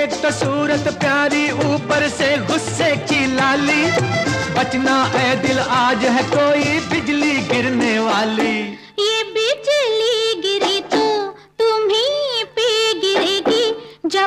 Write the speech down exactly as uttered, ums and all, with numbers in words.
एक तो सूरत प्यारी, ऊपर से गुस्से की लाली, बचना ऐ दिल आज है कोई बिजली गिरने वाली।